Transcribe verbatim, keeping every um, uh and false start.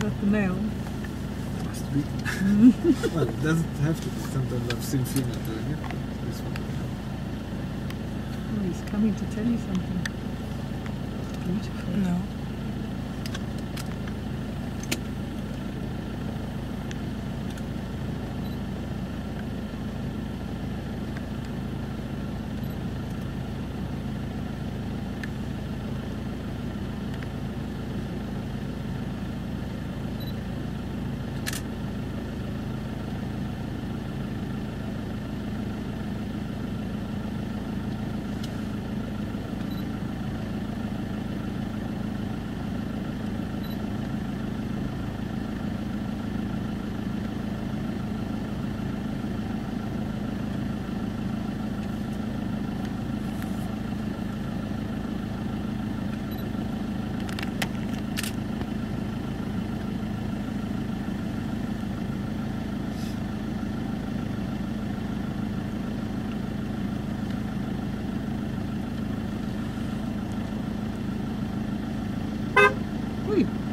not the male. Must be. Well, it doesn't have to be. Sometimes I've seen female doing it. This one. Oh, he's coming to tell you something. Beautiful. No. Ui.